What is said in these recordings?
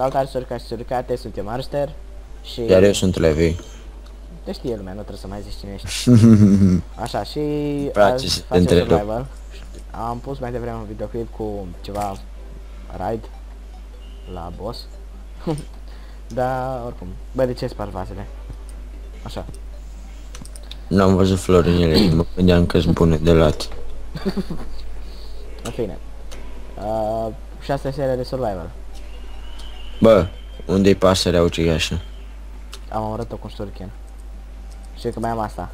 Salutare suricate, suntem Arster și... Iar eu sunt Levi. Te știe lumea, nu trebuie să mai zici cine ești. Așa, și Place azi să te facem întrerup. survival. Am pus mai devreme un videoclip cu ceva raid la boss. Dar oricum, bă, de ce spar vasele? Așa. N-am văzut florinele și mă gândeam că-s bune de luat. În fine. 6 serii de survival. Bă, unde-i pasărea ucigașă? Am omorât-o cu un shuriken. Și că mai am asta.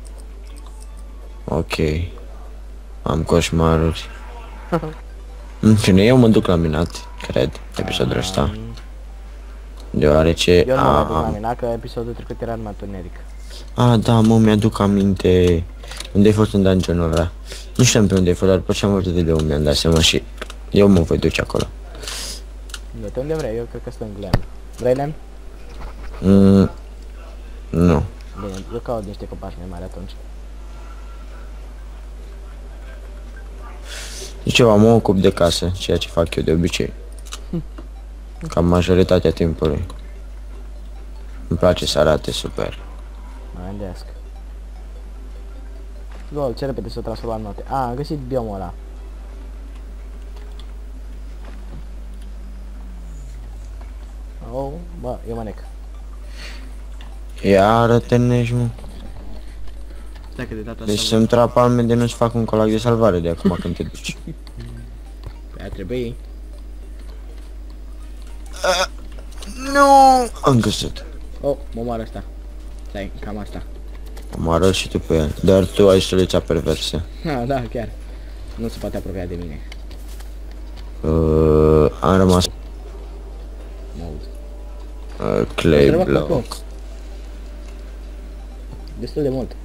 Ok. Am coșmaruri. În fine, eu mă duc la minat, cred, episodul ăsta. Deoarece Eu nu mă duc la mine, că episodul trecut era numai întuneric. da, mă, mi-aduc aminte unde ai fost în dungeonul ăla. Nu știam pe unde ai fost, dar după ce am văzut video-ul mi-am dat seama și eu mă voi duce acolo. Du-te unde vrei, eu cred că sunt în glen. Vrei lemn? Nu. Bine, eu caut niște copaci mai mari atunci. E ceva, mă ocup de casă, ceea ce fac eu de obicei. Cam majoritatea timpului. Îmi place să arate super. Mă gândesc. Lol, ce repede s-o transforma în note. Am găsit biomul ăla. Oh, bă, eu mă nec. Iară te nești, mă. Stai că de data Deci asta... să-mi trag palme de nu-ți fac un colac de salvare de acum când te duci. Păi ar trebui. Nu! Am găsit. Oh, mă moară asta. Stai, cam asta. Am arăt și tu pe el. Dar tu ai soluția perversă. Da, chiar. Nu se poate apropia de mine. Am rămas Mă aud. clay Trebuie acolo. block. Destul de mult.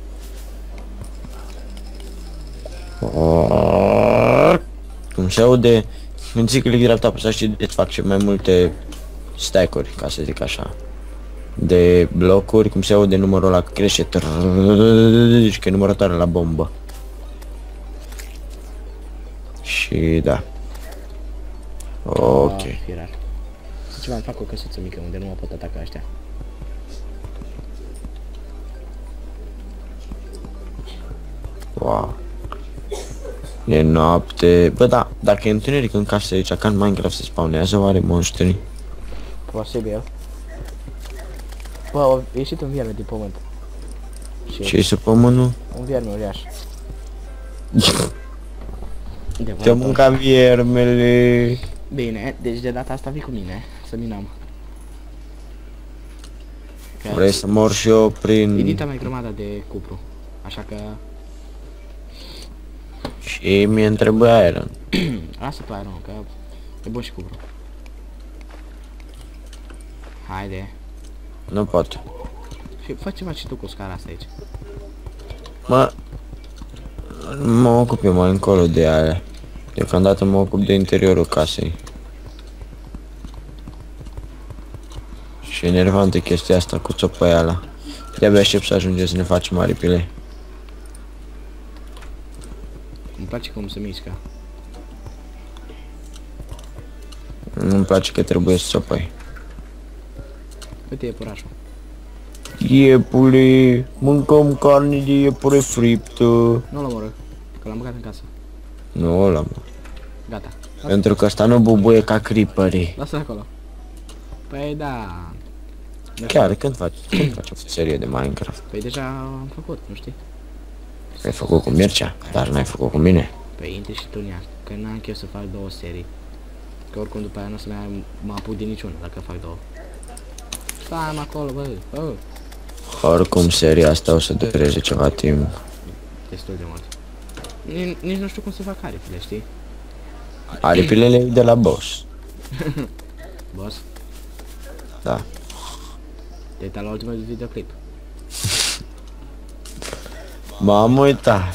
Cum se aude, când zic click dreapta apăsat și îți fac și mai multe stack-uri, ca să zic așa. De blocuri, cum se aude numărul ăla crește, și că e numărătoare la bombă. Și da. Ok. Firar. Să ceva, îmi fac o căsuță mică unde nu mă pot ataca ăștia. Wow. E noapte. Bă, da, dacă e întuneric în casă aici, ca în Minecraft se spawnează oare monștri? Posibil. Bă, a ieșit un vierme din pământ. Ce-i sub pământul? Un vierme uriaș. De Te mânca viermele. Bine, deci de data asta vii cu mine, să minăm. Vrei să mor și eu prin... Edita mai grămada de cupru. Așa că... Și mie îmi trebuie iron. Lasă tu iron, că e bun și cupru. Haide. Nu pot. Și fă ceva și tu cu scara asta aici. Mă ocup eu mai încolo de aia. Deocamdată mă ocup de interiorul casei. Și e enervantă chestia asta cu țopăiala. De-abia aștept să ajungem să ne facem aripile. Îmi place cum se mișcă. Nu-mi place că trebuie să țopăi. Uite iepurașul. Iepule, mâncăm carne de iepure friptă. Nu-l omoră, că l-am băgat în casă. Nu ăla, mă. Gata. Pentru că ăsta nu bubuie ca creeperii. Lasă-l acolo. Păi da. Chiar, când faci o serie de Minecraft? Păi deja am făcut, nu știi? Ai făcut cu Mircea, dar n-ai făcut cu mine. Păi intri și tu în ea, că n-am chef să fac două serii. Că oricum după aia nu o să mai mă apuc de niciuna dacă fac două. Stai acolo, bă. Oricum seria asta o să dureze ceva timp. Destul de mult. Nici nu știu cum se fac aripile, știi? Aripilele e de la boss. Boss, Da. te-ai uitat la ultimul videoclip. M-am uitat.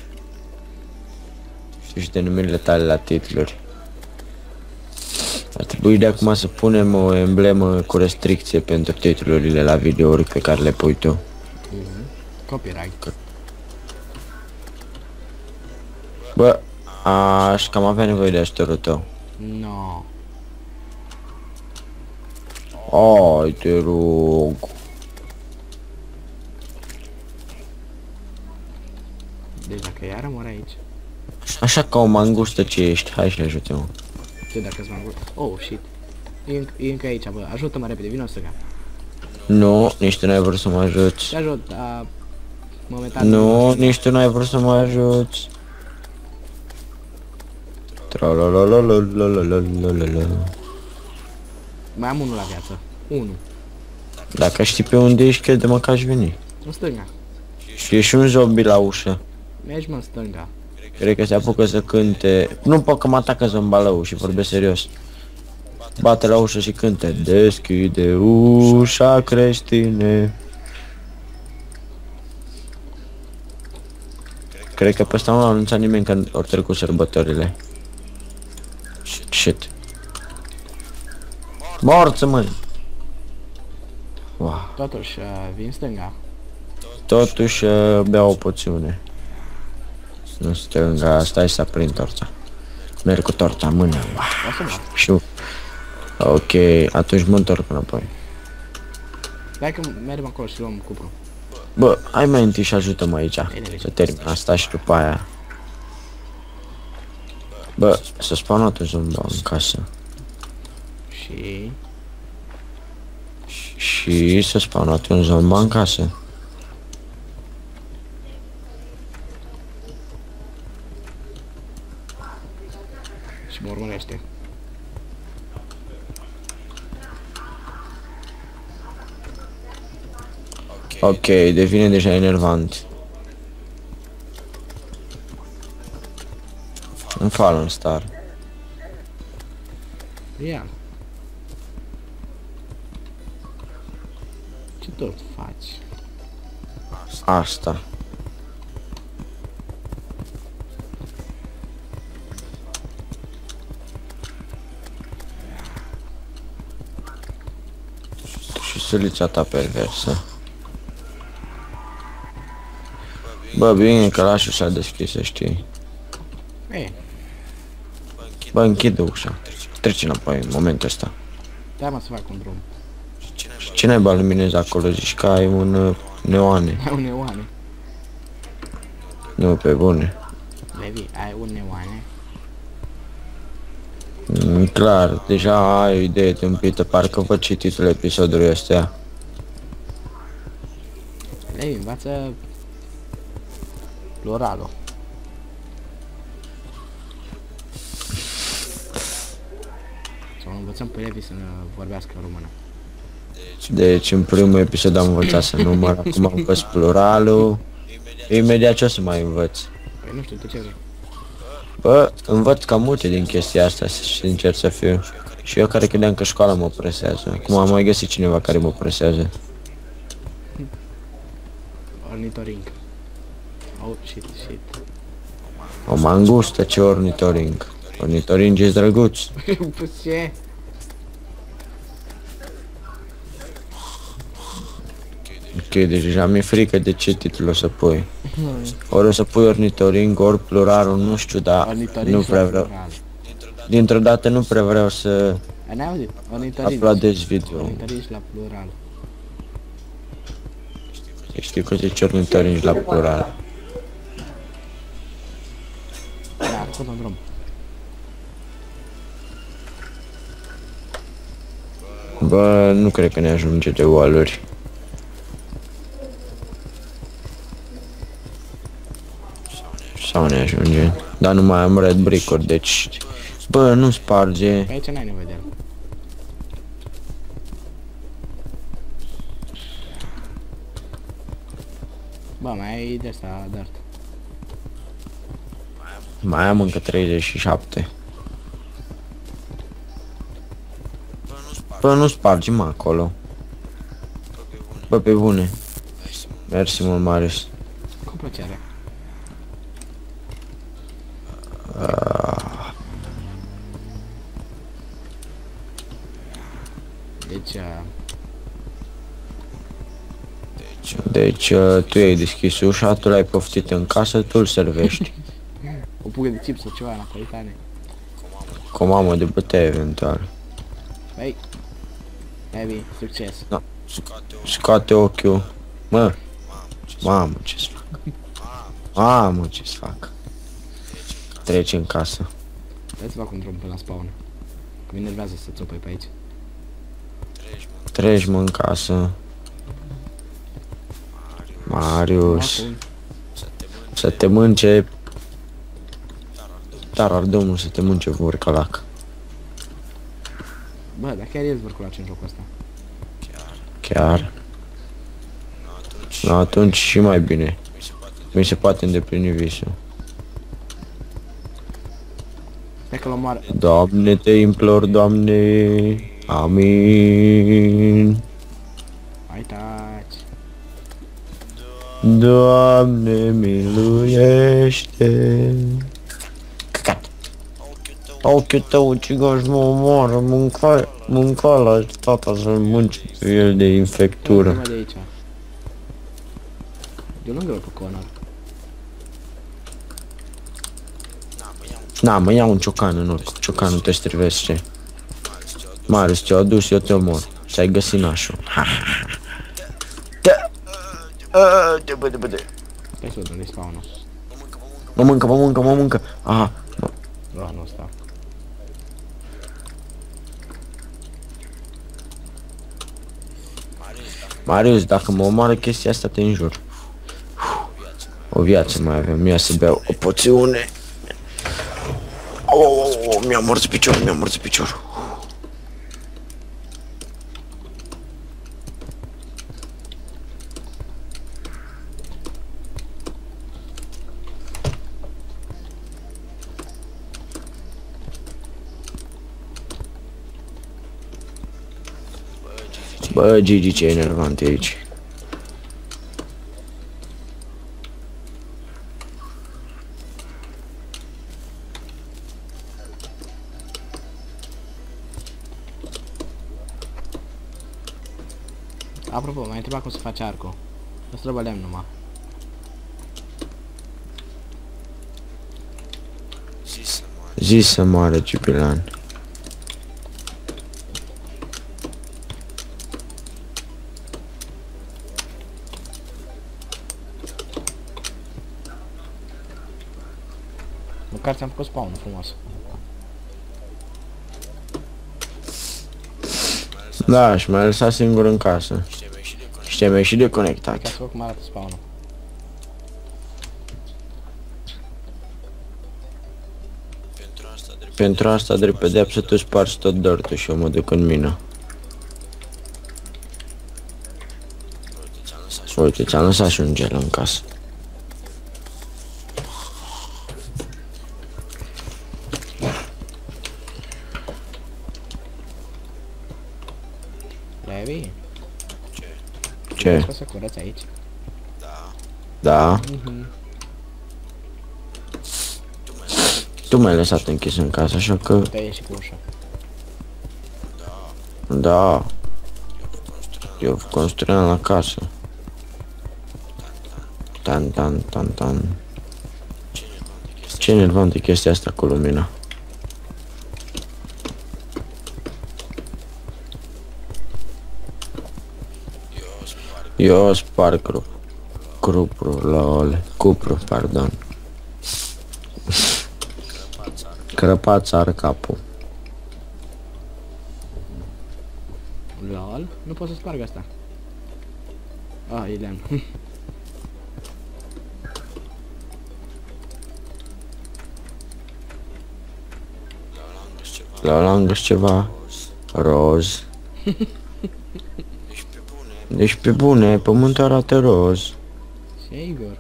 Știu și denumirile tale la titluri. Ar trebui de acum să punem o emblemă cu restricție pentru titlurile la videouri pe care le pui tu. Copyright. Bă, aș cam avea nevoie de ajutorul tău. No. Ai, te rog. Deci dacă iară mor aici. Așa ca o mangustă ce ești, hai și ajute-mă. Ce dacă-ți mă angol... Oh, shit. E încă aici, bă. Ajută-mă repede, vină o stânga. Nu, nici tu n-ai vrut să mă ajuți. Te ajut, dar... Momentan... Nu, nici tu n-ai vrut să mă ajuți. Tra-la-la-la-la-la-la-la-la-la. Mai am unul la viață. Unu. Dacă știi pe unde ești, crede-mă că aș veni. În stânga. Și e și un zombie la ușă. Mergi, mă, în stânga. Cred că se apucă să cânte. Nu pot că mă atacă zombalău și vorbesc serios. Bate la ușă și cânte. Deschide ușa, creștine. Cred că pe ăsta nu a anunțat nimeni că ori trecut sărbătorile. Shit. Morță, măi! Wow. Totuși, vin stânga. Totuși bea o poțiune. Nu stânga, stai să aprind torța. Merg cu torța în mână. Wow. O să mă. Și ok, atunci mă întorc înapoi. Dai că mergem acolo și luăm cupru. Bă, hai mai întâi și ajută-mă aici. Bine. Să termin asta și după aia. Bă, să spawnat un zombie în casă. Și... Și să spawnat un zombie în casă. Și mă urmărește. Ok, devine deja enervant. Un Fallen Star. Ia. Ce tot faci? Asta. Și sulița ta perversă. Bă, bine că la s-a deschis, să știi. Ei, Bă, închide ușa. Trece înapoi în momentul ăsta. dai mă să fac un drum. Ce naiba luminezi acolo? Zici că ai un neoane. Ai un neoane. Nu, pe bune. Levi, ai un neoane. Clar, deja ai o idee tâmpită, parcă văd și titlul episodului ăsta. Levi, învață... pluralul. Să învățăm pe Levi să vorbească română. Deci în primul episod am învățat să număr, acum am învăț pluralul. Imediat ce o să mai învăț? Păi nu știu, tu ce vrei? Bă, învăț cam multe din chestia asta, sincer să fiu. Și eu care credeam că școala mă presează. Acum am mai găsit cineva care mă presează. Ornitoring. Oh, shit. O mangustă, ce ornitoring. Ornitoring e drăguț. Ce? Ok, deci deja mi-e frică de ce titlu o să pui. Ori o să pui ornitoring, ori pluralul, nu știu, dar Ornitoring nu și prea la vreau. plural. Dintr-o dată nu prea vreau să N-ai auzit? Ornitoring. uploadez video. Ornitoring la plural. Știu că zici ornitoring la plural. Da, tot în drum. Bă, nu cred că ne ajunge de wall-uri. Sau ne ajunge. Dar nu mai am red brick-uri, deci... Bă, nu sparge. Pe aici n-ai nevoie de el. Bă, mai ai de asta, dirt. Mai am încă 37. Bă, nu spargi-mă acolo. Bă, pe bune. Mersi mult, Marius. Cu plăcere. Deci, tu ai deschis ușa, tu l-ai poftit în casă, tu îl servești. O pugă de chips sau ceva napolitane. Cu o mamă de bătaie, eventual. Băi, Heavy, succes. Da. Scoate ochiul. Mă. Mamă, ce-ți fac? Mamă, ce-ți fac? Trece în casă. Hai să fac un drum pe la spawn. Că mă enervează să țopăi pe aici. Treci, mă, în casă. Marius. Acum, Să te mânce. Dar ar domnul să te mânce vorcalac. bă, dar chiar e zvârculaci în jocul ăsta. Chiar. No, atunci și mai bine. Mi se poate îndeplini visul. Stai că l-omoară. Doamne, te implor, Doamne. Amin. Hai taci. Doamne, miluiește. Căcat. Ochiul tău, cigaș, mă omoară, mânca la tata să-l mânci pe el de infectură. Mai de aici. Eu lângă pe Connor. Na, mă iau un ciocan în urc. Ciocanul te strivește. Marius, ți-o adus, eu te omor. Ți-ai găsit nașul. Stai să văd unde-i spawn-ul. Mă mănâncă. Aha. Da, nu stau. Marius, dacă mă omoară chestia asta, te înjur. O viață mai avem. Ia să beau o poțiune. Mi-a mors piciorul. Bă, Gigi, ce enervant e aici. Apropo, m-ai întrebat cum se face arcul. Îți trebuie lemn numai. Zi să moară, Cipilan. Măcar ți-am făcut spawn frumos. Da, și m-ai lăsat singur în casă. Și te-ai mai și Ca deconectat. să văd cum arată spawn-ul. Pentru asta, drept pedeapsă, tu spargi tot dortul și eu mă duc în mină. Uite, ți-am lăsat și un gel în casă. Levi? Ce? Poți să curăți aici? Da? Tu m-ai lăsat închis în casă, așa că... Te ieși cu ușa. Da. Eu construiam la casă. Tan. Ce enervant e chestia asta cu lumina. Eu sparg cupru, pardon. Crăpați are capul. Lol? Nu pot să sparg asta. Ah, e lemn. La lângă ceva roz. Deci pe bune, pământul arată roz. Sigur.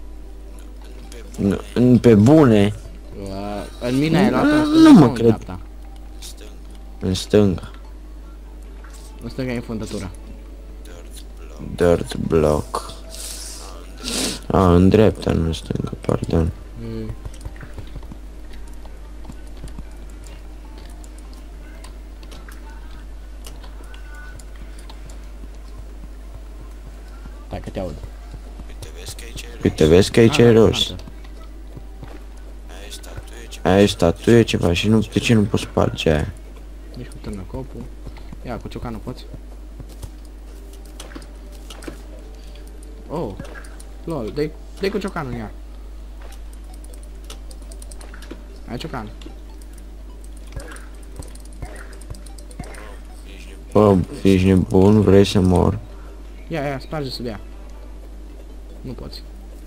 Pe bune, În mine ai luat în Nu stânga mă sau în cred. dreapta? în stânga. În stânga e fundătura. Dirt block. A, în dreapta, nu în stânga, pardon. Stai că te aud. Uite, vezi că aici e roz. altă. Aia e statuie ceva și nu, de ce nu poți sparge aia? Nici cu târnăcopul. Ia, cu ciocanul poți? Oh, lol, dă-i cu ciocanul, ia. Ai ciocan. Bă, ești nebun, vrei să mor? Ia, sparge sub ea. Nu poți.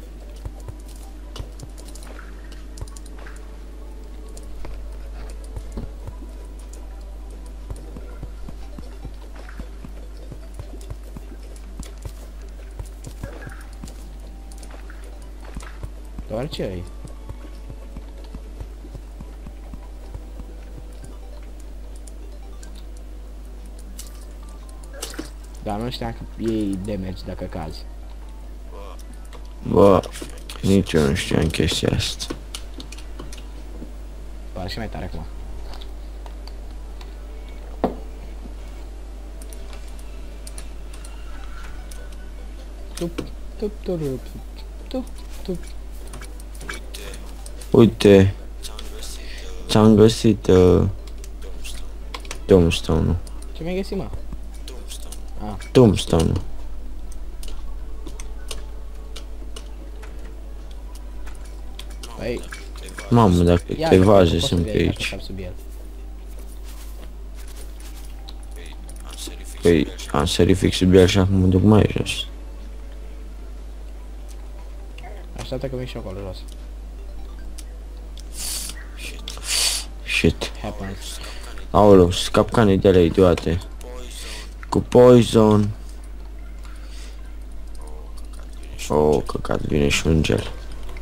Doar ce ai? Dar nu știam că iei damage dacă cazi. Bă, nici eu nu știam chestia asta. Pare și mai tare acum. Tup. Uite, ți-am găsit tombstone-ul. Ce mi-ai găsit, mă? Tombstone-ul. Păi, Mamă, dacă ia te că vaze poți să sunt vezi pe dacă aici. sap sub el. Păi, am sărit fix sub el și acum mă duc mai jos. Așteaptă că vin și eu acolo jos. Shit. Happens. Aoleu, sunt capcane de alea idiote. Cu poison. Oh, căcat, vine și un gel.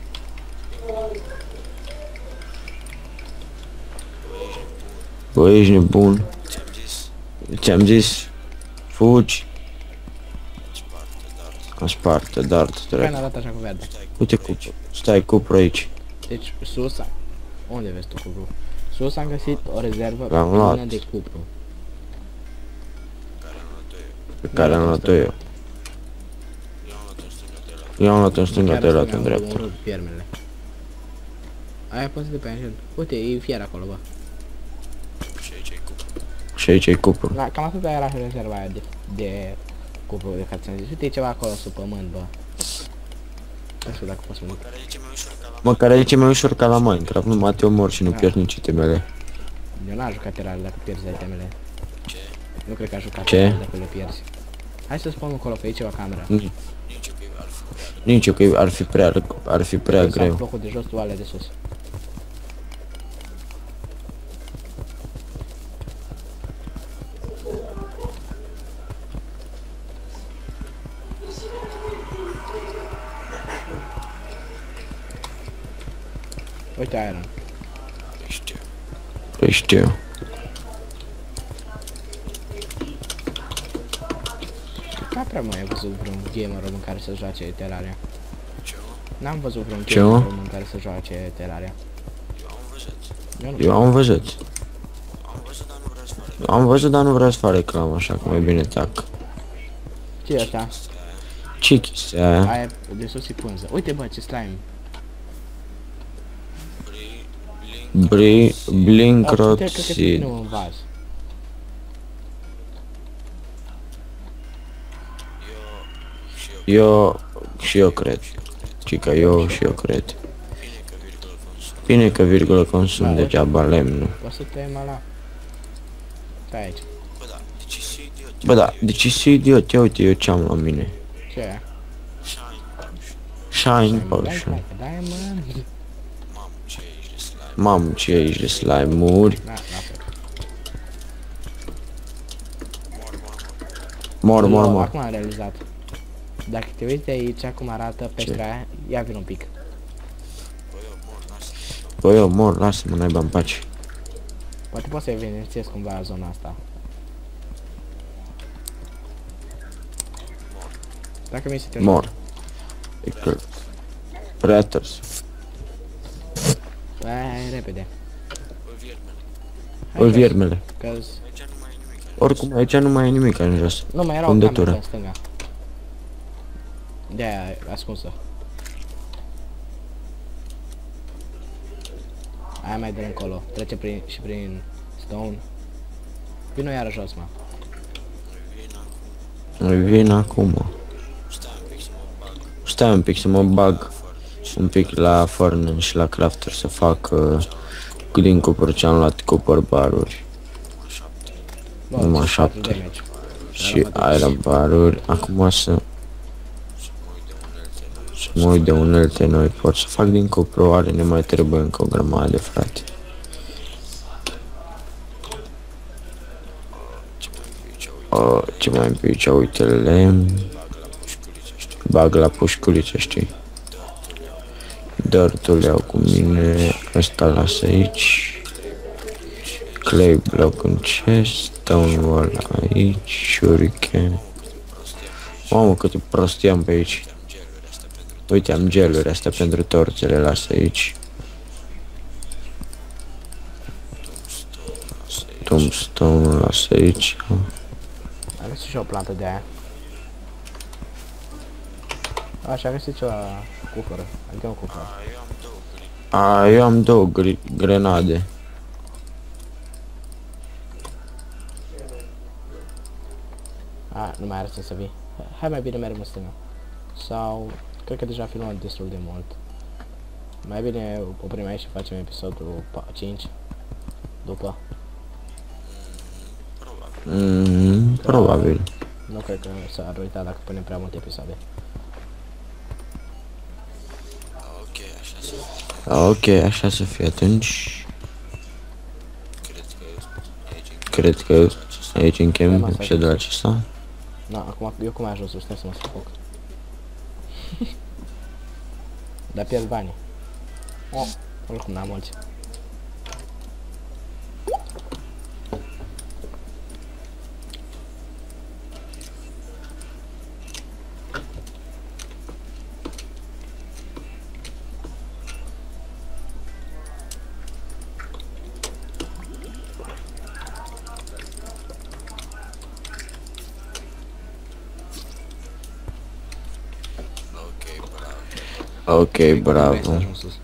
Bă, ești nebun. Ți-am zis. Fugi. Am spart, dart, Care dracu. arată așa cu verde? Uite cupru. Stai, cupru aici. Deci, sus, unde vezi tu cupru? Sus am găsit o rezervă L-am plină luat. de cupru. Pe care am luat-o eu. Eu am luat-o în stânga, te-ai luat în dreapta. Am piermele. Aia poți de pe angel. Uite, e fier acolo, bă. Și aici e cupru. Da, cam atâta era rezerva aia de cupru de care ți-am zis. Uite, e ceva acolo sub pământ, bă. Nu știu dacă poți să mă duc. Măcar aici e mai ușor ca la Minecraft, numai te omori și nu pierzi nici itemele. Eu n-am jucat terare dacă pierzi itemele. Nu cred că aș juca Ce? terare dacă le pierzi. Hai să spun acolo, că e ceva cameră. Nici eu că ar fi prea Sau greu. blocul de jos, tu ale de sus. Uite iron. Păi știu. N-am prea mai văzut vreun gamer român care să joace Terraria. N-am văzut vreun Ce, gamer mă? român care să joace Terraria. Eu am văzut. Am văzut, dar nu vreau să fac reclamă, așa că mai bine tac. Ce e asta? Ce chestia aia? Aia de sus e pânză. Uite bă, ce slime. Blinkrot Cred că seed. nu în vaz. Și eu cred. Cica, eu cred. Bine că virgulă consum degeaba lemnul. Poți să tăiem ala. Stai aici. Bă, da, deci ești idiot, ia uite eu ce am la mine. Ce e? Shine Potion. Diamond. Mamă, ce e aici de slime-uri. Da, lasă. Mor. Acum am realizat. Dacă te uiți aici cum arată peștera aia, ia vin un pic. Bă, eu mor, lasă-mă, naiba în pace. Poate poți să evidențiezi cumva zona asta. Dacă mi se te Mor. E că... Predators. hai repede. Oi viermele. Că Oricum aici nu mai e nimic în jos. nu mai era o Fundătură. cameră în stânga. De-aia ascunsă. Aia mai dă încolo. Trece prin stone. Vino iară jos, mă. Îi vin acum. Stai un pic să mă bag un pic la Furnace și la Crafter să fac din cupru ce am luat copper baruri. Bă, Numai 4 7. damage. Și iron baruri. Acum să mă uit de unelte noi. Pot să fac din cupru, oare ne mai trebuie încă o grămadă, frate. Ce mai împicea, uite lemn. Bag la pușculiță, știi? Dirt-ul iau cu mine. Ăsta las aici. Clay block în chest. Stone wall aici. Shuriken. Mamă, câte prostii am pe aici. Uite, am geluri astea pentru torțe, le las aici. Tombstone las aici. Am găsit și o plantă de aia. Așa, am găsit ceva cufără. Adică un cufără. Eu am două grenade. Nu mai are sens să vii. Hai mai bine mergem în stânga. Sau, cred că deja filmăm destul de mult. Mai bine oprim aici și facem episodul 5. După. Probabil. Nu cred că s-ar uita dacă punem prea multe episoade. Ok, așa să fie atunci. Cred că aici închem episodul acesta. Na, acum eu cum ai ajuns sus, să mă sufoc. Dar pierd banii. Oricum n-am mulți. Ok, bravo.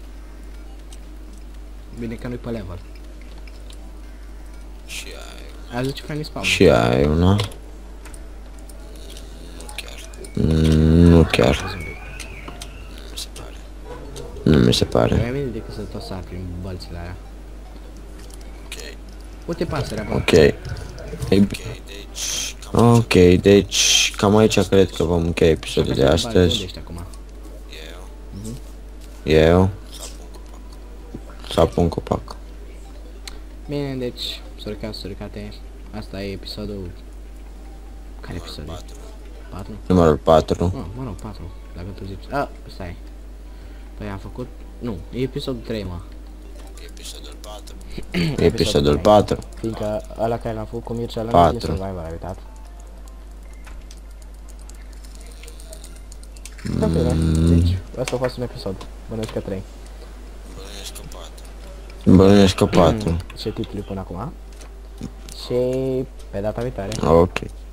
Bine că nu-i pe level. Azi zice că ai spawn. Și ai una. Nu chiar. Nu mi se pare. Mai bine decât să tot sar prin bălțile alea. Uite pasărea, bă. Ok, deci cam aici cred că vom încheia episodul de astăzi. Eu Sapun copac. Bine, deci, suricate, asta e episodul... Care episod e? 4? Numărul 4. Mă rog, 4, dacă tu zici. Stai. Păi am făcut... Nu, e episodul 3, mă. Episodul 4. Fiindcă ăla care l-am făcut cu Mircea ăla nu e survival, ai uitat. Da, deci, ăsta a fost un episod. Bănuiesc că 3. Bănuiesc că 4. Ce titlu până acum? Și pe data viitoare. Ok.